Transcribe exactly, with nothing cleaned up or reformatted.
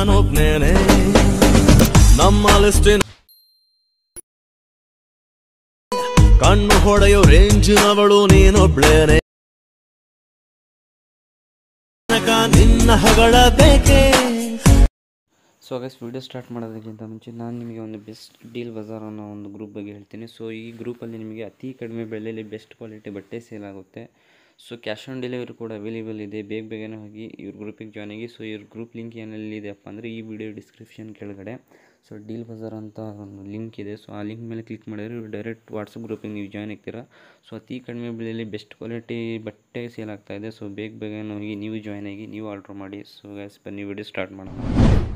ನಾನೊಬ್ನೇನೆ ನಮ್ಮ ಲಿಸ್ಟಿನ ಕಣ್ಣು ಹೊಡೆಯೋ ರೇಂಜಿನವಳು ನೀನೊಬ್ಳೇನೆ ನಿನ್ನ ಹಗಳ ಬೇಕೆ. ಸೊ ಗೈಸ್, ವಿಡಿಯೋ ಸ್ಟಾರ್ಟ್ ಮಾಡೋದಕ್ಕಿಂತ ಮುಂಚೆ ನಾನು ನಿಮಗೆ ಒಂದು ಬೆಸ್ಟ್ ಡೀಲ್ ಬಜಾರ್ ಅನ್ನೋ ಒಂದು ಗ್ರೂಪ್ ಬಗ್ಗೆ ಹೇಳ್ತೀನಿ. ಸೊ ಈ ಗ್ರೂಪಲ್ಲಿ ನಿಮಗೆ ಅತಿ ಕಡಿಮೆ ಬೆಲೆಯಲ್ಲಿ ಬೆಸ್ಟ್ ಕ್ವಾಲಿಟಿ ಬಟ್ಟೆ ಸೇಲ್ ಆಗುತ್ತೆ. ಸೊ ಕ್ಯಾಶ್ ಆನ್ ಡೆಲಿವರಿ ಕೂಡ ಅವೈಲೇಬಲ್ ಇದೆ. ಬೇಗ ಬೇಗನೆ ಹೋಗಿ ಇವ್ರ ಗ್ರೂಪಿಗೆ ಜಾಯ್ನ್ ಆಗಿ. ಸೊ ಇವ್ರ ಗ್ರೂಪ್ ಲಿಂಕ್ ಏನೆಲ್ಲಿದೆಯಪ್ಪ ಅಂದರೆ ಈ ವಿಡಿಯೋ ಡಿಸ್ಕ್ರಿಪ್ಷನ್ ಕೆಳಗಡೆ ಸೊ ಡೀಲ್ ಬಜಾರ್ ಅಂತ ಒಂದು ಲಿಂಕ್ ಇದೆ. ಸೊ ಆ ಲಿಂಕ್ ಮೇಲೆ ಕ್ಲಿಕ್ ಮಾಡಿದರೆ ಇವ್ರು ಡೈರೆಕ್ಟ್ ವಾಟ್ಸಪ್ ಗ್ರೂಪಿಗೆ ನೀವು ಜಾಯ್ನ್ ಆಗ್ತೀರಾ. ಸೊ ಅತಿ ಕಡಿಮೆ ಬೆಲೆಯಲ್ಲಿ ಬೆಸ್ಟ್ ಕ್ವಾಲಿಟಿ ಬಟ್ಟೆ ಸೇಲ್ ಆಗ್ತಾಯಿದೆ. ಸೊ ಬೇಗ ಬೇಗನೆ ಹೋಗಿ ನೀವು ಜಾಯ್ನ್ ಆಗಿ ನೀವು ಆರ್ಡ್ರ್ ಮಾಡಿ. ಸೊ ಗೈಸ್, ಬನ್ನಿ ವಿಡಿಯೋ ಸ್ಟಾರ್ಟ್ ಮಾಡೋಣ.